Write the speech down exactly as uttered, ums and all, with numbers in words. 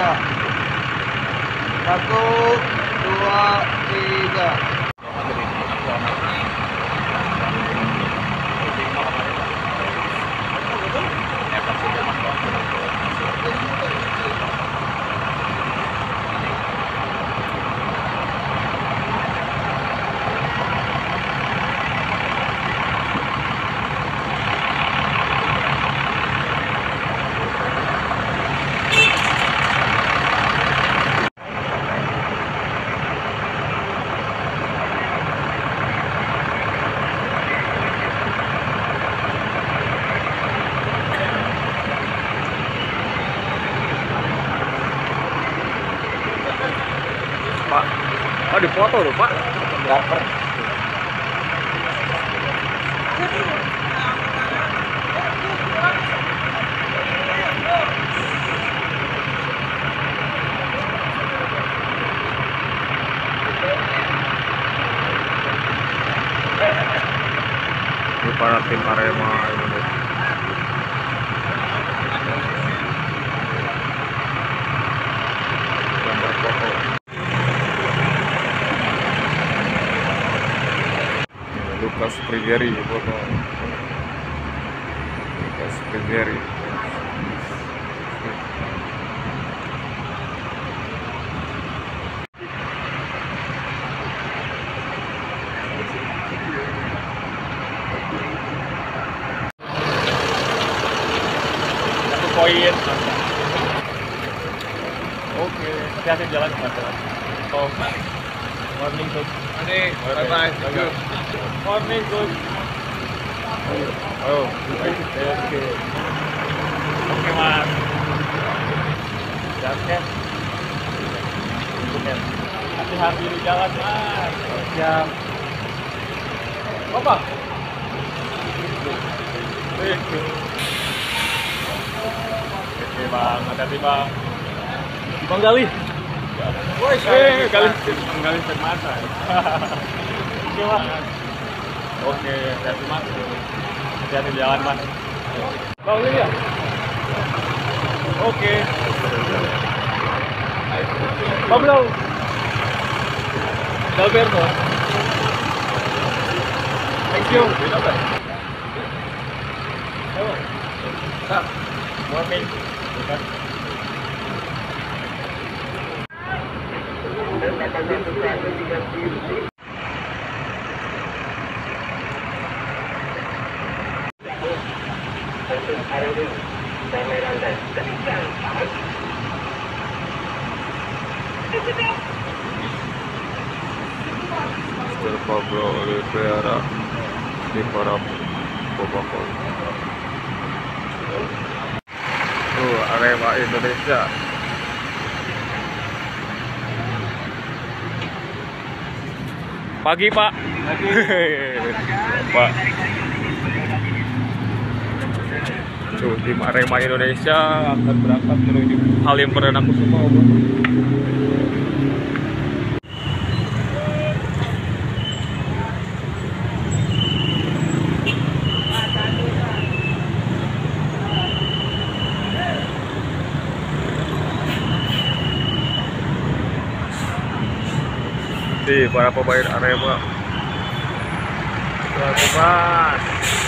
tiga. Satu, dua, tiga. Pak, oh dipoto loh Pak. Berapa? Ini para tim Arema Indonesia. Yang berfoto. Lukas Prigeri foto. Lukas Prigeri. Satu poin. Oke, hati-hati jalan teman-teman. Oh, morning coach. Bye bye. Thank you. Morning coach. Oh, oke. Oke. Oke mas. Siap. Hati-hati di jalan mas. Siap. Apa? Oke bang, hati-hati bang. Bang Gali. Woi, eh, Gali, Bang Gali masa. Oke mas. Oke, hati-hati mas. Hati-hati di jalan mas. Bang ini ya. Oke. Pablo. Alberto. Thank you. Morning. Mister Pablo Oliveira di para Coca-Cola. Tuh Arema Indonesia. Pagi Pak. Pagi. Pak. Tuh tim Arema Indonesia akan berangkat menuju Halim Perdana Kusuma. Di para pemain Arema. Selamat mas.